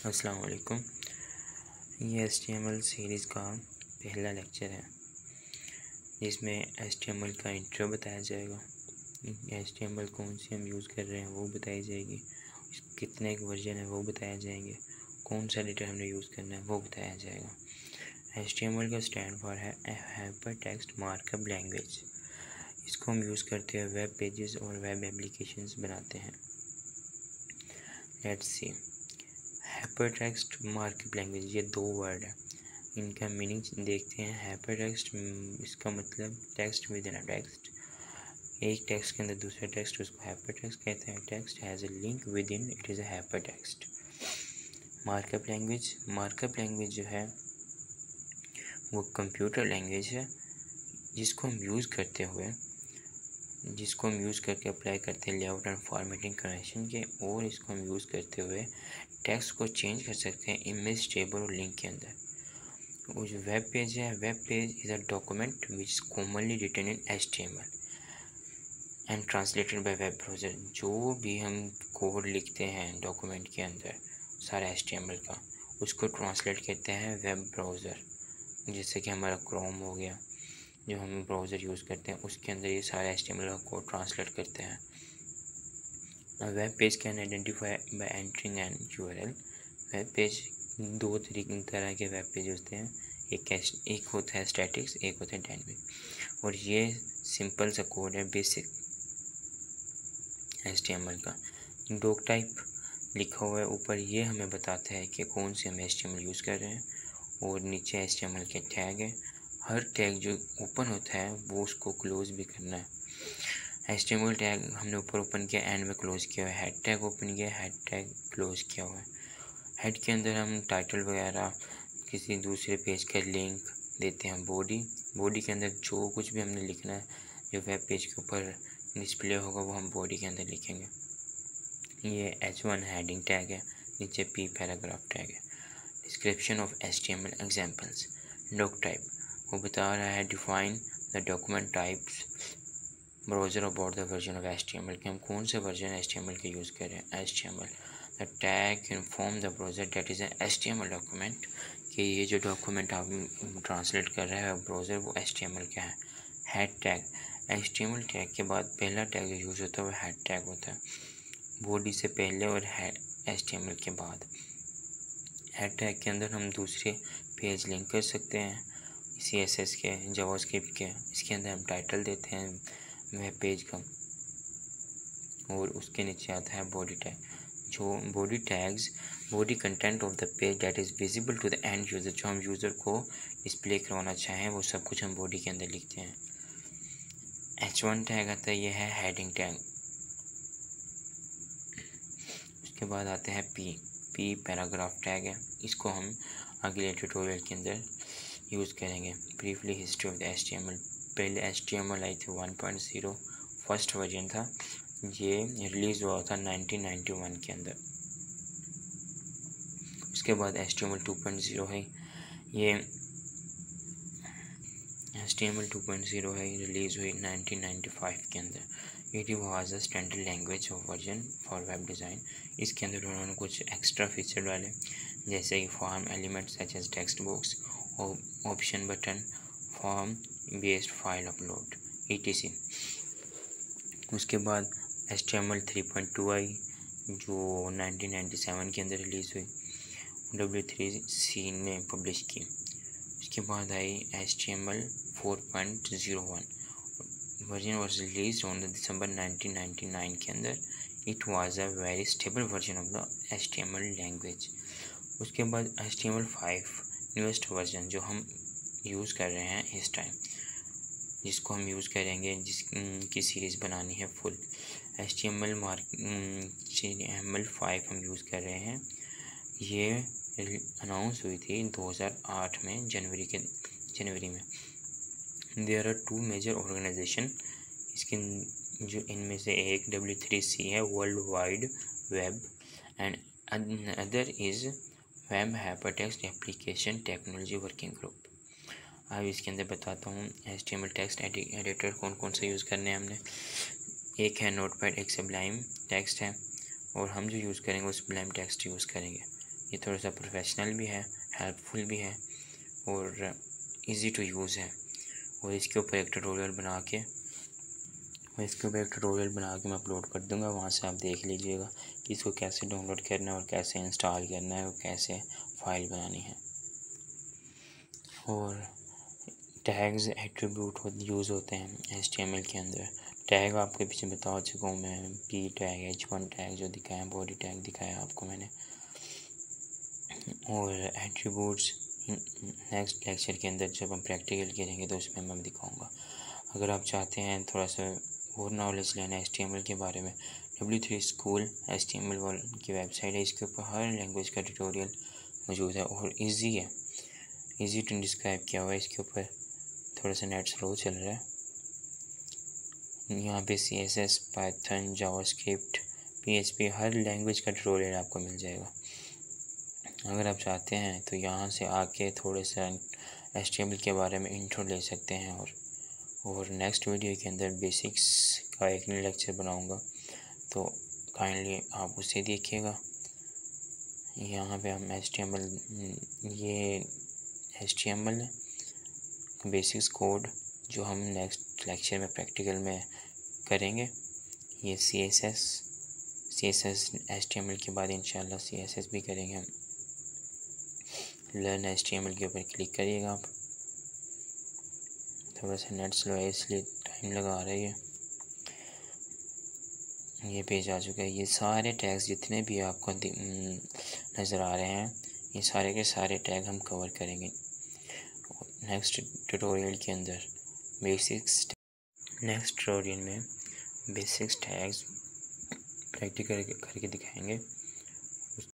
अस्सलाम वालेकुम। ये HTML सीरीज़ का पहला लेक्चर है जिसमें HTML का इंट्रो बताया जाएगा। HTML कौन सी हम यूज़ कर रहे हैं वो बताई जाएगी, कितने एक वर्जन है वो बताया जाएंगे, कौन सा एडिटर हमने यूज़ करना है वो बताया जाएगा। HTML का स्टैंड फॉर है हाइपर टेक्स्ट मार्कअप लैंग्वेज। इसको हम यूज़ करते हुए वेब पेजेस और वेब एप्लीकेशंस बनाते हैं। Let's see, hypertext markup language, ये दो वर्ड है, इनका मीनिंग देखते हैं। हाइपरटेक्स्ट इसका मतलब text within a text, एक टेक्स्ट के अंदर दूसरा टेक्स्ट, उसको हाइपरटेक्स्ट कहते हैं। Text has a link within, it is a hypertext. Markup language जो है वो कंप्यूटर लैंग्वेज है जिसको हम यूज़ करके अप्लाई करते हैं लेआउट एंड फॉर्मेटिंग कन्वेंशन के, और इसको हम यूज़ करते हुए टेक्स्ट को चेंज कर सकते हैं इमेज, टेबल और लिंक के अंदर। वो जो वेब पेज है, web page is a document which is commonly written in HTML and translated by web browser. जो भी हम कोड लिखते हैं डॉक्यूमेंट के अंदर सारा HTML का, उसको ट्रांसलेट करते हैं वेब ब्राउज़र। जैसे कि हमारा क्रोम हो गया, जो हम ब्राउज़र यूज़ करते हैं उसके अंदर ये सारा HTML का कोड ट्रांसलेट करते हैं। Web page can identify by entering an URL। Web page दो तरह के वेब पेज होते हैं, एक होता है स्टैटिक्स, एक होता है डायनेमिक। और ये सिंपल सा कोड है बेसिक HTML का। डॉक टाइप लिखा हुआ है ऊपर, ये हमें बताता है कि कौन से हम HTML यूज़ कर रहे हैं, और नीचे HTML के टैग है। हर टैग जो ओपन होता है वो उसको क्लोज भी करना है। HTML टैग हमने ऊपर ओपन किया, एंड में क्लोज किया हुआ है। हेड टैग ओपन किया, हेड टैग क्लोज किया हुआ है। हेड के अंदर हम टाइटल वगैरह, किसी दूसरे पेज का लिंक देते हैं। बॉडी के अंदर जो कुछ भी हमने लिखना है, जो वेब पेज के ऊपर डिस्प्ले होगा वो हम बॉडी के अंदर लिखेंगे। ये H1 हेडिंग टैग है, नीचे P पैराग्राफ टैग है। Description of HTML examples. Doc type वो बता रहा है define the document types browser about the version of HTML, कि हम कौन से वर्जन HTML के यूज़ कर रहे हैं। HTML the tag inform the browser that is an HTML document, कि ये जो डॉक्यूमेंट आप ट्रांसलेट कर रहे हैं ब्राउज़र वो HTML का है। हेड टैग, HTML टैग के बाद पहला टैग जो यूज़ होता है वो हेड टैग होता है, बॉडी से पहले और HTML के बाद। हेड टैग के अंदर हम दूसरे पेज लिंक कर सकते हैं, CSS के, जावास्क्रिप्ट के। इसके अंदर हम टाइटल देते हैं वेब पेज का, और उसके नीचे आता है बॉडी टैग। जो body tags, body content of the page that is visible to the end user, जो हम यूज़र को डिस्प्ले करवाना चाहें वो सब कुछ हम बॉडी के अंदर लिखते हैं। H1 टैग आता है, ये है हेडिंग टैग। उसके बाद आते हैं P पैराग्राफ टैग है, इसको हम अगले ट्यूटोरियल के अंदर यूज़ करेंगे। Briefly history of the HTML। पहले HTML आई थी 1.0, फर्स्ट वर्जन था, ये रिलीज़ हुआ था 1991 के अंदर। उसके बाद HTML 2.0 है, ये HTML 2.0 है, रिलीज़ हुई 1995 के अंदर। It was a standard language of version for web design. इसके अंदर उन्होंने कुछ एक्स्ट्रा फीचर डाले, जैसे कि form element such as text box, option button, form based file upload, etc। उसके बाद HTML 3.2 आई, जो 1997 के अंदर रिलीज़ हुई, W3C ने पब्लिश की। उसके बाद आई HTML 4.01, version was released on December 1999 के अंदर। It was a very stable version of the HTML language. उसके बाद HTML 5 न्यूएस्ट वर्जन, जो हम यूज़ कर रहे हैं इस टाइम, जिसको हम यूज़ करेंगे, जिसकी सीरीज़ बनानी है फुल। HTML 5 हम यूज़ कर रहे हैं। ये अनाउंस हुई थी 2008 में, जनवरी में। देयर आर 2 मेजर ऑर्गेनाइजेशन, इसके जो इनमें से एक W3C है, world wide web, and other is web hypertext application technology working group. अब इसके अंदर बताता हूँ HTML टेक्स्ट एडिटर कौन कौन से यूज़ करने हैं हमने। एक है नोटपैड, एक सब्लाइम टेक्स्ट है, और हम जो यूज़ करेंगे वो सब्लाइम टेक्स्ट यूज़ करेंगे। ये थोड़ा सा प्रोफेशनल भी है, हेल्पफुल भी है और इजी टू यूज़ है। और इसके ऊपर एक ट्यूटोरियल बना के मैं अपलोड कर दूंगा, वहाँ से आप देख लीजिएगा कि इसको कैसे डाउनलोड करना है और कैसे इंस्टॉल करना है और कैसे फ़ाइल बनानी है। और टैग्स एट्रीब्यूट यूज़ होते हैं HTML के अंदर। टैग आपके पीछे बता चुका हूँ मैं, P टैग, H1 टैग जो दिखाया, बॉडी टैग दिखाया आपको मैंने। और एट्रीब्यूट्स नेक्स्ट लेक्चर के अंदर जब हम प्रैक्टिकल करेंगे तो उसमें मैं दिखाऊंगा। अगर आप चाहते हैं थोड़ा सा और नॉलेज लेना है HTML के बारे में, W3 स्कूल HTML की वेबसाइट है, इसके ऊपर हर लैंग्वेज का ट्यूटोरियल मौजूद है और इजी है, इजी टू डिस्क्राइब किया हुआ है। इसके ऊपर थोड़ा सा नेट स्लो चल रहा है। यहाँ पे CSS, पाइथन, जावास्क्रिप्ट, PHP हर लैंग्वेज का ट्यूटोरियल आपको मिल जाएगा। अगर आप चाहते हैं तो यहाँ से आके थोड़े सा HTML के बारे में इंट्रो ले सकते हैं। और नेक्स्ट वीडियो के अंदर बेसिक्स का एक नया लेक्चर बनाऊँगा, तो काइंडली आप उसे देखिएगा। यहाँ पे हम HTML, ये HTML बेसिक्स कोड जो हम नेक्स्ट लेक्चर में प्रैक्टिकल में करेंगे। ये CSS HTML के बाद इंशाल्लाह CSS भी करेंगे हम। लर्न HTML के ऊपर क्लिक करिएगा आप। थोड़ा सा नेट स्लो है इसलिए टाइम लगा रही है। ये पेज आ चुका है। ये सारे टैग्स जितने भी आपको नज़र आ रहे हैं, ये सारे के सारे टैग हम कवर करेंगे नेक्स्ट ट्यूटोरियल के अंदर। नेक्स्ट ट्यूटोरियल में बेसिक्स टैग्स प्रैक्टिकल करके दिखाएंगे।